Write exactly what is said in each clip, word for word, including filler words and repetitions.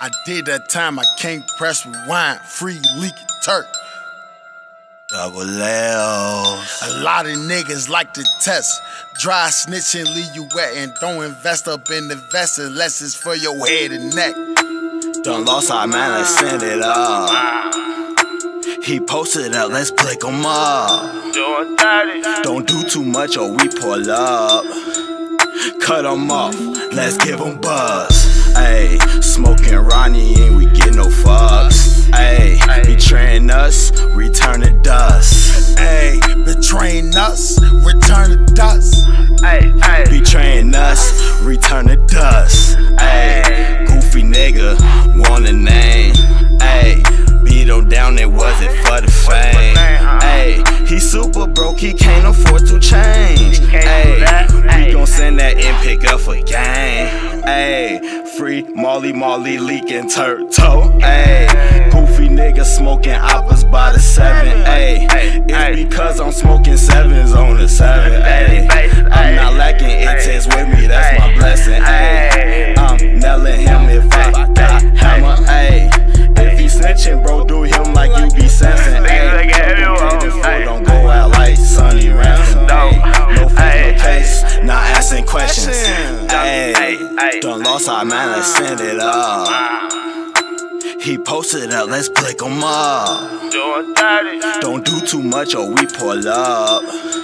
I did that time, I can't press rewind. Free leaky Turk. Double L's. A lot of niggas like to test. Dry snitching, leave you wet, and don't invest up in the vest unless it's for your head and neck. Done lost our man, let's send it up. He posted up, let's click him up. Don't do too much or we pull up. Cut him off, let's give him buzz. Ayy, smoking Ronnie and we get no fucks. Ayy, betraying us, return to dust. Ayy, betraying us, return to dust. Ayy, betraying us, return to dust. Ayy, goofy nigga, want a name. Ayy, beat him down, it wasn't for the fame. Ayy, he super broke, he can't afford to change. Ayy, we gon' send that in pick up for gang. Ayy, free Molly Molly leaking turtle. Ayy, goofy nigga smoking oppas by the seven. Ayy, it's because I'm smoking sevens on the seven. Ayy, I'm not lacking, it takes with me, that's my blessing. Ayy, I'm nailing him if I got hammer. Ayy, if he snitching, bro, do him like you be sensing. Ayy, don't go out like Sonny Ransom. Ayy, no fake, no case, not asking questions. Ayy, done lost our man, let's send it up. He posted up, let's click him up. Don't do too much or we pull up.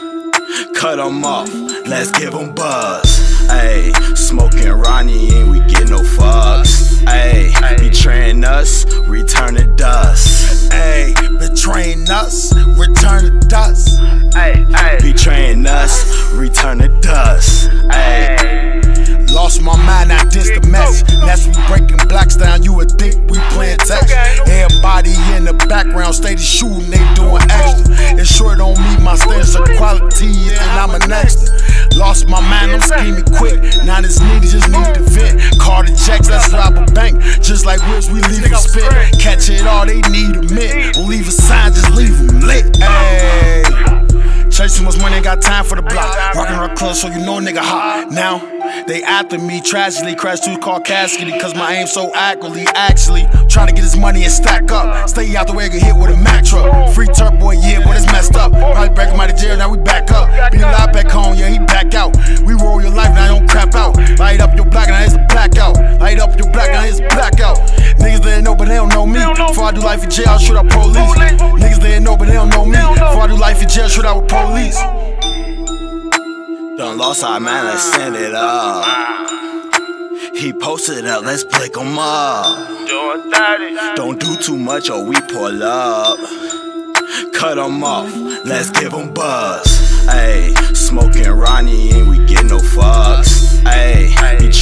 Cut him off, let's give him buzz. Ayy, smoking Ronnie and we get no fucks. Ayy, betraying us, return to dust. Ayy, betraying us, return to dust. Ayy, betraying us, return to dust. Ayy. Lost my mind, now this the mess. That's we breaking blacks down, you would think we playing text. Everybody in the background, steady shooting, they doing extra. It sure don't meet my standards of quality, and I'm an extra. Lost my mind, I'm scheming quick. Now this nigga just need to vent. Carter Jacks, let's rob a bank. Just like whips, we leave a spit. Catch it all, they need a mint. Don't leave a sign, just leave them lit. Ayy, chase too much money, ain't got time for the block. Rockin' her club, so you know a nigga hot. Now, they after me, tragically crashed two car casket. Cause my aim so accurately, actually trying to get his money and stack up. Stay out the way, get hit with a Mack truck. Free Turk boy, yeah, but it's messed up. Probably break him out of jail, now we back up. Beat him live back home, yeah, he back out. We roll your life, now don't crap out. Light up your black, now here's a blackout. Light up your black, now here's a blackout. Niggas they know, but they don't know me. Before I do life in jail, I'll shoot out police. Niggas they know, but they don't know me. Before I do life in jail, shoot out with police. Done lost our man, let's send it up. He posted up, let's click him up. Don't do too much or we pull up. Cut him off, let's give him buzz. Ayy, smoking Ronnie and we get no fucks. Ayy,